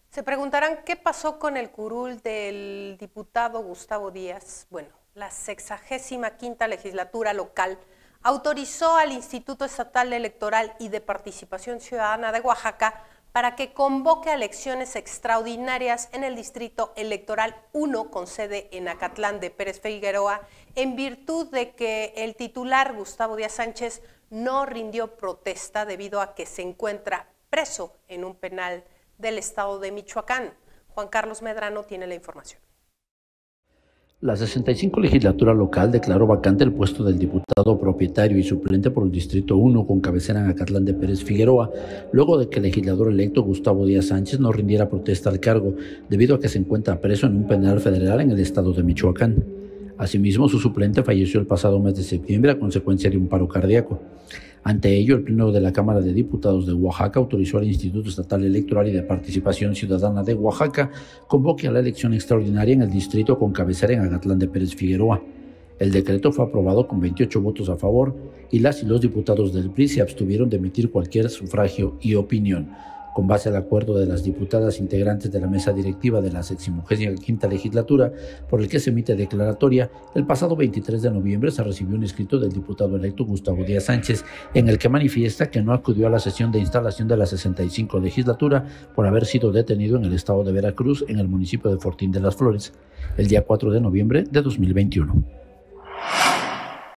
Se preguntarán qué pasó con el curul del diputado Gustavo Díaz. Bueno, la 65ª legislatura local autorizó al Instituto Estatal Electoral y de Participación Ciudadana de Oaxaca para que convoque a elecciones extraordinarias en el Distrito Electoral 1 con sede en Acatlán de Pérez Figueroa, en virtud de que el titular Gustavo Díaz Sánchez no rindió protesta debido a que se encuentra preso en un penal del estado de Michoacán. Juan Carlos Medrano tiene la información. La 65 legislatura local declaró vacante el puesto del diputado propietario y suplente por el Distrito 1 con cabecera en Acatlán de Pérez Figueroa, luego de que el legislador electo Gustavo Díaz Sánchez no rindiera protesta al cargo, debido a que se encuentra preso en un penal federal en el estado de Michoacán. Asimismo, su suplente falleció el pasado mes de septiembre a consecuencia de un paro cardíaco. Ante ello, el Pleno de la Cámara de Diputados de Oaxaca autorizó al Instituto Estatal Electoral y de Participación Ciudadana de Oaxaca convoque a la elección extraordinaria en el distrito con cabecera en Acatlán de Pérez Figueroa. El decreto fue aprobado con 28 votos a favor y las y los diputados del PRI se abstuvieron de emitir cualquier sufragio y opinión. Con base al acuerdo de las diputadas integrantes de la mesa directiva de la 65ª legislatura, por el que se emite declaratoria, el pasado 23 de noviembre se recibió un escrito del diputado electo Gustavo Díaz Sánchez, en el que manifiesta que no acudió a la sesión de instalación de la 65 legislatura por haber sido detenido en el estado de Veracruz, en el municipio de Fortín de las Flores, el día 4 de noviembre de 2021.